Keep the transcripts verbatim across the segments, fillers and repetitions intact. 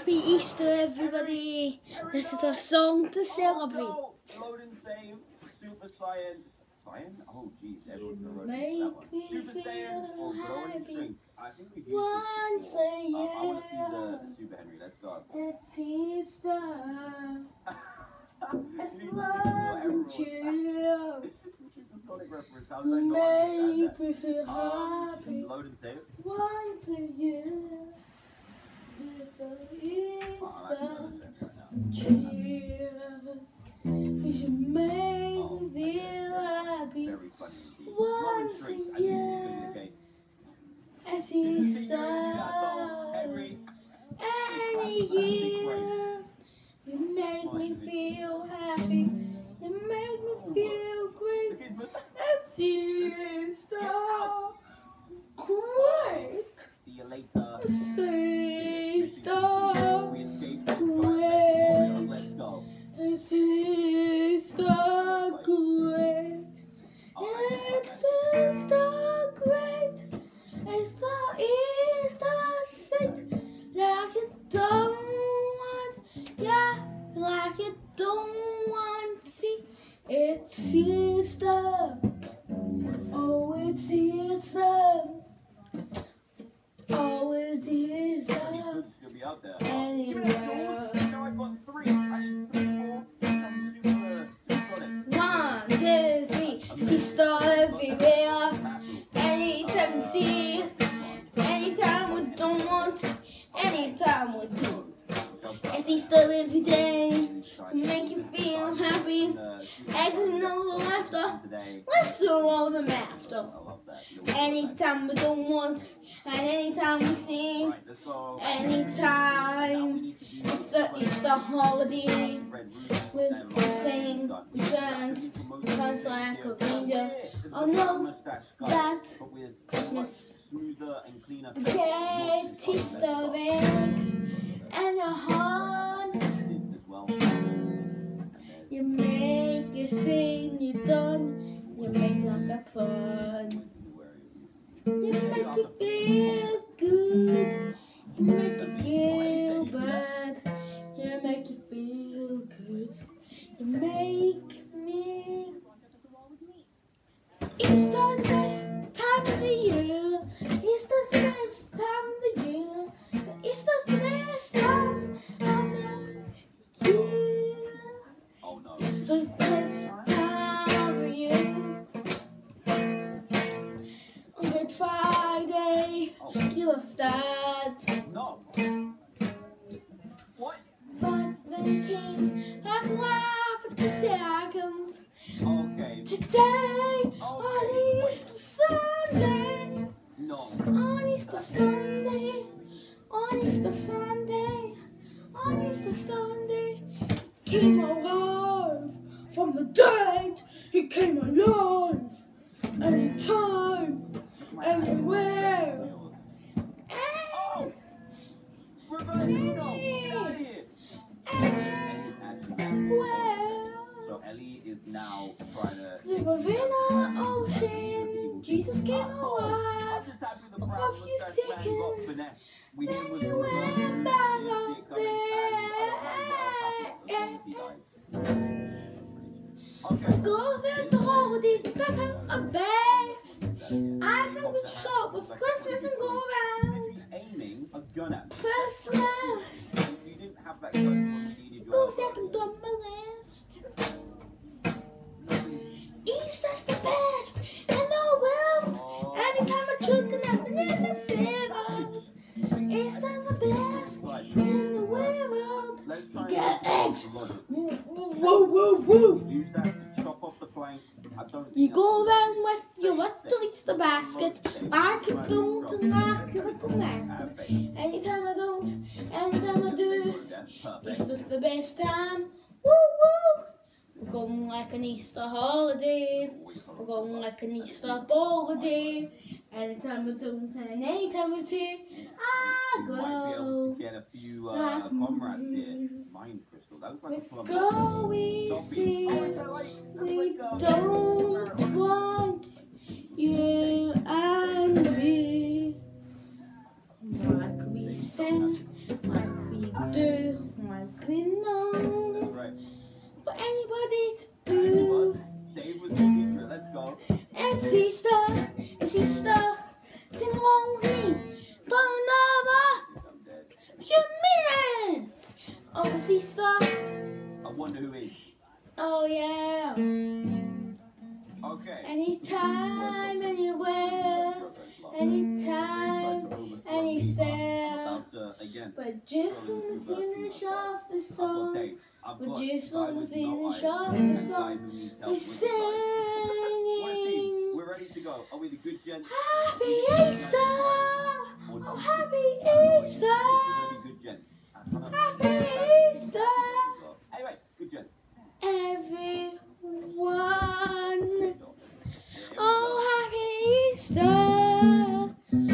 Happy Easter, everybody. This is a song to celebrate. Load and save, Super Science. Science? Oh, jeez, everyone's gonna rotate Make that one. me Super Saiyan or Glow and happy Shrink. I think we've used once this before. a Uh, I want to see year. the, the Super Henry. Let's go. It's Easter. It's You love need to and see cheer. It's a Supersonic reference. How did I not understand Make that? me feel Um, happy load and save. once a year. Before Oh, I'm Easter actually gonna save right now. cheer. You should make Oh, me feel happy very funny indeed. once Glow and a Shrink. I knew this was year. gonna be the case. As Did you see you do Easter. that though, Henry? Any year, you make me feel happy, you make me feel great. This is Mustafa. As Easter, great. See you later. As Easter, We escaped. great. Let's go. As Easter, great. It's Easter, great. It's the Easter saint. Like you don't want, yeah, like you don't want to see. It's Easter, oh, it's Easter, oh, it's Easter, You'll be out there. anywhere. You know I got three. I need three more. I'm super, super solid. One, two, three, it's Easter everywhere. Anytime we see, anytime we don't want. Anytime we do, it's Easter every day. Make you feel happy. Eggs and all the laughter. Let's do all the laughter. Anytime we don't want, and anytime we sing, anytime it's the Easter holiday. We sing, we dance, we dance like a finger. Oh no, that's Christmas. Get Easter eggs and a heart. You make it sing, you done. You make like a fun. You make you feel good. You make you feel bad. You make you feel good. You make me. It's the best time of the year. It's the best time of the year. It's the best time of the year. It's the best time of the year. On Good Friday, you'll start. No. What? But then came like a laugh for two seconds. Okay. Today, on Easter Sunday. No. On Easter Sunday, on Easter Sunday, on Easter Sunday, he came alive from the dead. He came alive anytime, anywhere. Oh! Roberto, get out of here! Anywhere. So Ellie is now trying to. The Ravenna Ocean, Jesus came alive. I'm just happy the For a brown few mustache man got seconds, finesse. We hit him with then the you reverse went move, back didn't see up it coming, and I don't mind what else happens as long as he dies. Let's Okay. go through the holidays and pick out a best. I think we should start with Christmas and go around Aiming a gun at me. Christmas. You didn't have that gun when you needed your Go gun. second on my list. Easter's the best in the world. Anytime I drink and I've never said Easter's the best in the world. Let's You try get and eggs. logic. Whoa, whoa, whoa. Use that to chop off the plank. I don't You think go that's- around with your little Easter basket. I can don't and like a little basket. Anytime I don't, anytime I do, Perfect. Easter's the best time. Woo woo! We're going like an Easter holiday. We're going like an Easter holiday. Anytime we don't and anytime we see, I We might be able go. to get a few uh, like comrades here. me. Mind crystal. That looks like a We plum. go easy. Oh, is that like, that's We like, uh, don't want you and me. Like we said, like we do like we know That's right. for anybody to But do. Dave was the secret. Let's go. It's Easter, it's Easter, sing along with me. Don't know I'm dead. you mean it? Oh, it's Easter. I wonder who is. Oh yeah. Okay. Anytime, anywhere, anytime, anywhere. But just on the finish of the song, but just on the finish of the song, we're singing. We're ready to go. Are we the good gents? Happy Easter! Oh, happy Easter! We're the good gents. Happy Easter! Anyway, good gents. Everyone. Oh, happy Easter!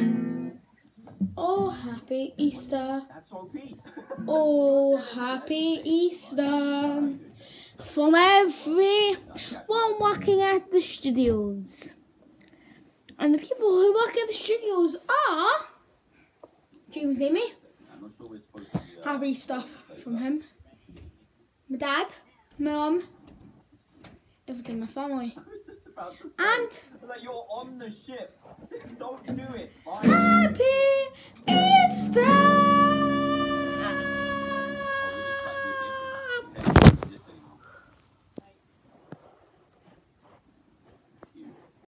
Oh, happy Easter! That's O P. Oh, happy Easter! From everyone working at the studios. And the people who work at the studios are James Amy. I'm not sure we're supposed to be, uh, Happy stuff from him. My dad, my mum, everything, my family. I was just about to say And that you're on the ship. Don't do it. Bye. happy Easter!